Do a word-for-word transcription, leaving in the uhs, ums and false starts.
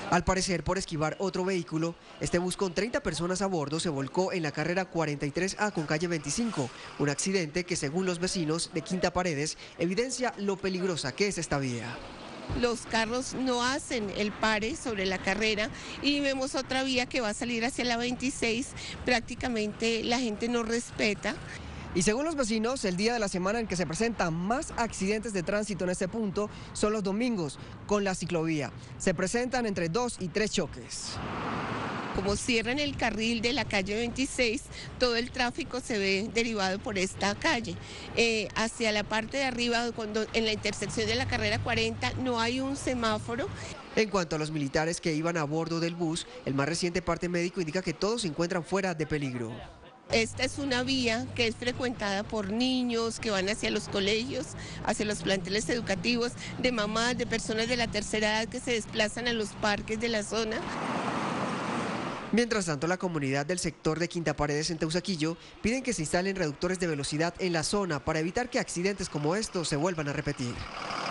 Al parecer, por esquivar otro vehículo, este bus con treinta personas a bordo se volcó en la carrera cuarenta y tres A con calle veinticinco, un accidente que, según los vecinos de Quinta Paredes, evidencia lo peligrosa que es esta vía. Los carros no hacen el pare sobre la carrera y vemos otra vía que va a salir hacia la veintiséis, prácticamente la gente no respeta. Y según los vecinos, el día de la semana en que se presentan más accidentes de tránsito en este punto son los domingos con la ciclovía. Se presentan entre dos y tres choques. Como cierran el carril de la calle veintiséis, todo el tráfico se ve derivado por esta calle. Eh, hacia la parte de arriba, cuando en la intersección de la carrera cuarenta, no hay un semáforo. En cuanto a los militares que iban a bordo del bus, el más reciente parte médico indica que todos se encuentran fuera de peligro. Esta es una vía que es frecuentada por niños que van hacia los colegios, hacia los planteles educativos, de mamás, de personas de la tercera edad que se desplazan a los parques de la zona. Mientras tanto, la comunidad del sector de Quinta Paredes en Teusaquillo piden que se instalen reductores de velocidad en la zona para evitar que accidentes como estos se vuelvan a repetir.